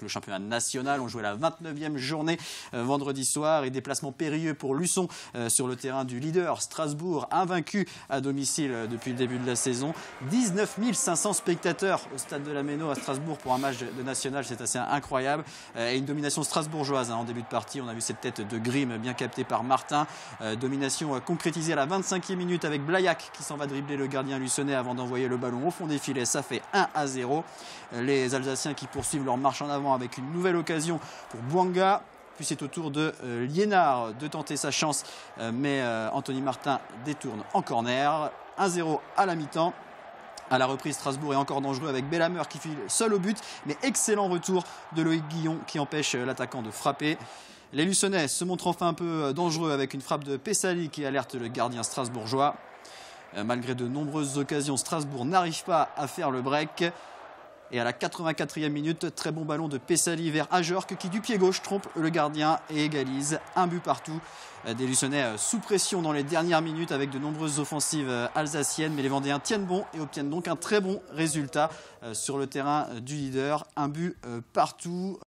le championnat national. On jouait la 29e journée vendredi soir et déplacement périlleux pour Luçon sur le terrain du leader Strasbourg, invaincu à domicile depuis le début de la saison. 19 500 spectateurs au stade de la Méno à Strasbourg pour un match de national, c'est assez incroyable. Et une domination strasbourgeoise en début de partie. On a vu cette tête de Grimm bien captée par Martin. Domination concrétisée à la 25e minute avec Blaillac qui s'en va dribbler le gardien luçonnais avant d'envoyer le ballon au fond des filets. Ça fait 1-0. Les Alsaciens qui poursuivent leur marche en avant avec une nouvelle occasion pour Bouanga. Puis c'est au tour de Liénard de tenter sa chance, mais Anthony Martin détourne en corner. 1-0 à la mi-temps. À la reprise, Strasbourg est encore dangereux avec Belhammer qui file seul au but, mais excellent retour de Loïc Guillon qui empêche l'attaquant de frapper. Les Luçonnais se montrent enfin un peu dangereux avec une frappe de Pessali qui alerte le gardien strasbourgeois. Malgré de nombreuses occasions, Strasbourg n'arrive pas à faire le break. Et à la 84e minute, très bon ballon de Pessali vers Ajorc qui du pied gauche trompe le gardien et égalise. Un but partout. Des Luçonnais sous pression dans les dernières minutes avec de nombreuses offensives alsaciennes. Mais les Vendéens tiennent bon et obtiennent donc un très bon résultat sur le terrain du leader. Un but partout.